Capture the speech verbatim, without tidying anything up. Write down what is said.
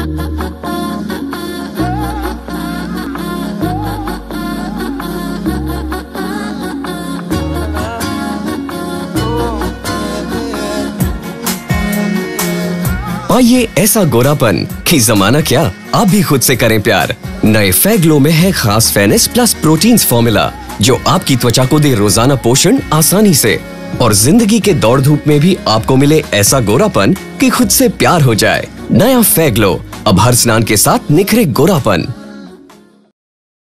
पाइए ऐसा गोरापन कि जमाना क्या, आप भी खुद से करें प्यार। नए फैगलो में है खास फेयरनेस प्लस प्रोटीन्स फॉर्मूला जो आपकी त्वचा को दे रोजाना पोषण आसानी से, और जिंदगी के दौड़ धूप में भी आपको मिले ऐसा गोरापन कि खुद से प्यार हो जाए। नया फैगलो अब हर स्नान के साथ निखरे गोरापन।